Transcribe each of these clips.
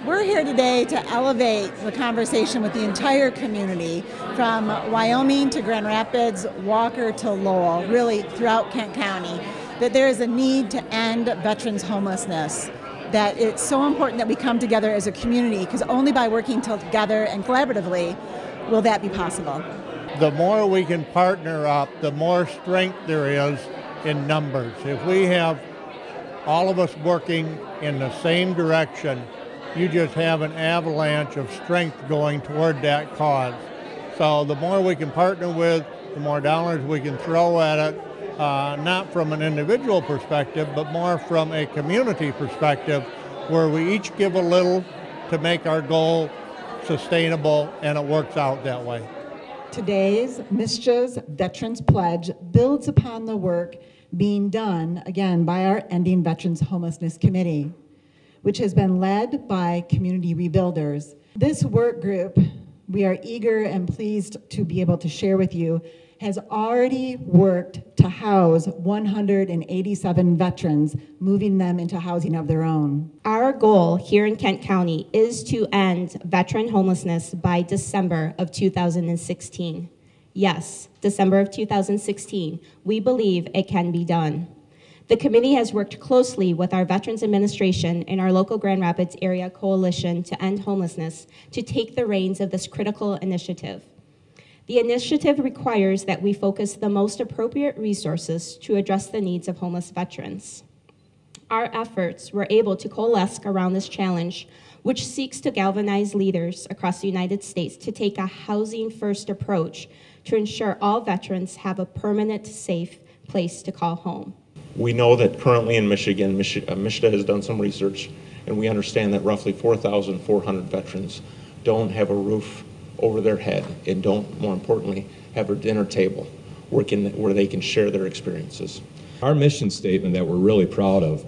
We're here today to elevate the conversation with the entire community, from Wyoming to Grand Rapids, Walker to Lowell, really throughout Kent County, that there is a need to end veterans homelessness, that it's so important that we come together as a community, because only by working together and collaboratively will that be possible. The more we can partner up, the more strength there is in numbers. If we have all of us working in the same direction, you just have an avalanche of strength going toward that cause. So the more we can partner with, the more dollars we can throw at it, not from an individual perspective, but more from a community perspective, where we each give a little to make our goal sustainable, and it works out that way. Today's MSHA's Veterans Pledge builds upon the work being done, again, by our Ending Veterans Homelessness Committee, which has been led by community rebuilders. This work group, we are eager and pleased to be able to share with you, has already worked to house 187 veterans, moving them into housing of their own. Our goal here in Kent County is to end veteran homelessness by December of 2016. Yes, December of 2016. We believe it can be done. The committee has worked closely with our Veterans Administration and our local Grand Rapids Area Coalition to End Homelessness to take the reins of this critical initiative. The initiative requires that we focus the most appropriate resources to address the needs of homeless veterans. Our efforts were able to coalesce around this challenge, which seeks to galvanize leaders across the United States to take a housing-first approach to ensure all veterans have a permanent, safe place to call home. We know that currently in Michigan, MSHA has done some research, and we understand that roughly 4,400 veterans don't have a roof over their head and don't, more importantly, have a dinner table where they can share their experiences. Our mission statement that we're really proud of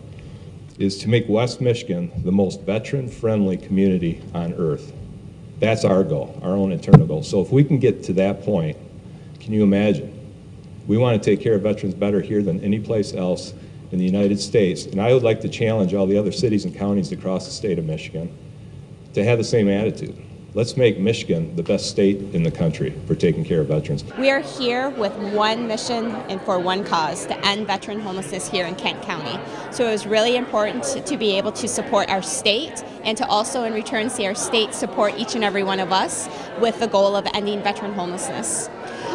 is to make West Michigan the most veteran-friendly community on earth. That's our goal, our own internal goal. So if we can get to that point, can you imagine? We want to take care of veterans better here than any place else in the United States. And I would like to challenge all the other cities and counties across the state of Michigan to have the same attitude. Let's make Michigan the best state in the country for taking care of veterans. We are here with one mission and for one cause, to end veteran homelessness here in Kent County. So it was really important to be able to support our state and to also in return see our state support each and every one of us with the goal of ending veteran homelessness.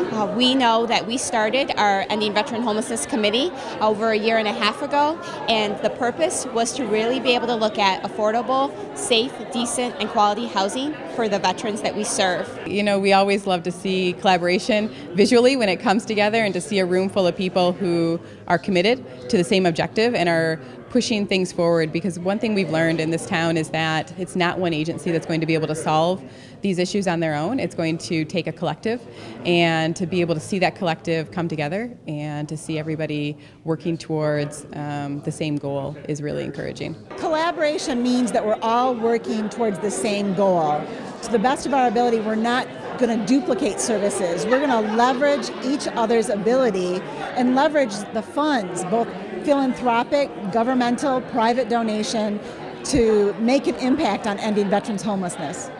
We know that we started our Ending Veteran Homelessness Committee over a year and a half ago, and the purpose was to really be able to look at affordable, safe, decent, and quality housing for the veterans that we serve. You know, we always love to see collaboration visually when it comes together, and to see a room full of people who are committed to the same objective and are pushing things forward, because one thing we've learned in this town is that it's not one agency that's going to be able to solve these issues on their own. It's going to take a collective, and to be able to see that collective come together and to see everybody working towards the same goal is really encouraging. Collaboration means that we're all working towards the same goal. To the best of our ability, we're not going to duplicate services. We're going to leverage each other's ability and leverage the funds, both philanthropic, governmental, private donation, to make an impact on ending veterans homelessness.